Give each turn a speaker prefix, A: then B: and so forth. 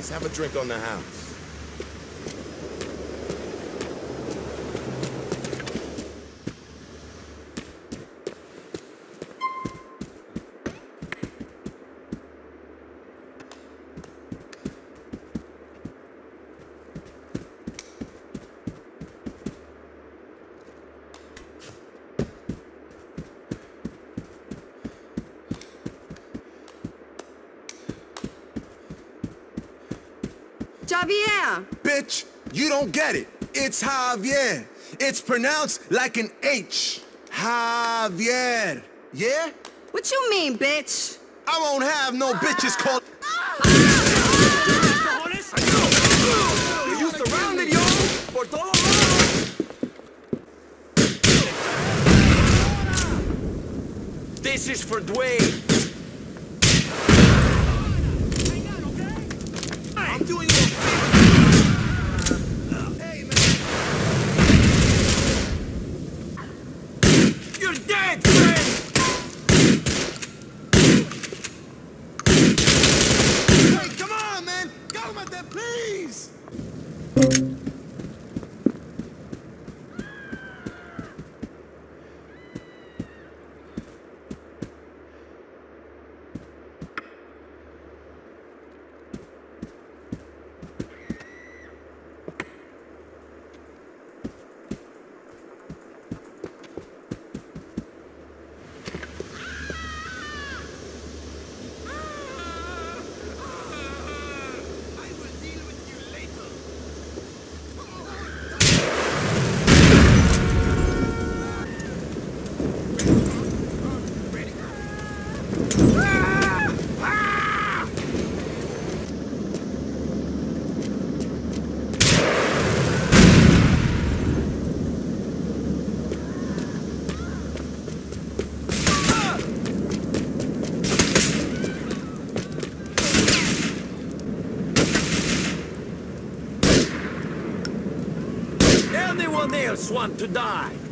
A: Let's have a drink on the house.
B: Javier!
A: Bitch, you don't get it. It's Javier. It's pronounced like an H. Javier. Yeah?
B: What you mean, bitch?
A: I won't have no bitches called... You surrounded, yo! Por todos lados! This is for Dwayne. I'm doing you a favor. Hey, man. You're dead, friend! Hey, come on, man! Cálmate, please! Anyone else want to die?